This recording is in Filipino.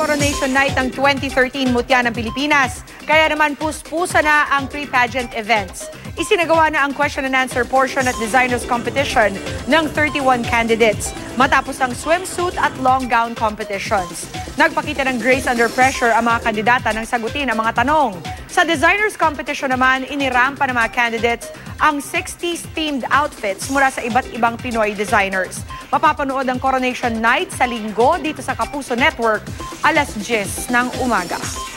Coronation Night ng 2013 Mutya ng Pilipinas. Kaya naman puspusa na ang pre-pageant events. Isinagawa na ang question and answer portion at designers competition ng 31 candidates matapos ang swimsuit at long gown competitions. Nagpakita ng grace under pressure ang mga kandidata nang sagutin ang mga tanong. Sa designers competition naman, inirampa ng mga candidates ang 60s themed outfits mula sa iba't ibang Pinoy designers. Mapapanood ang Coronation Night sa Linggo dito sa Kapuso Network, alas 10 ng umaga.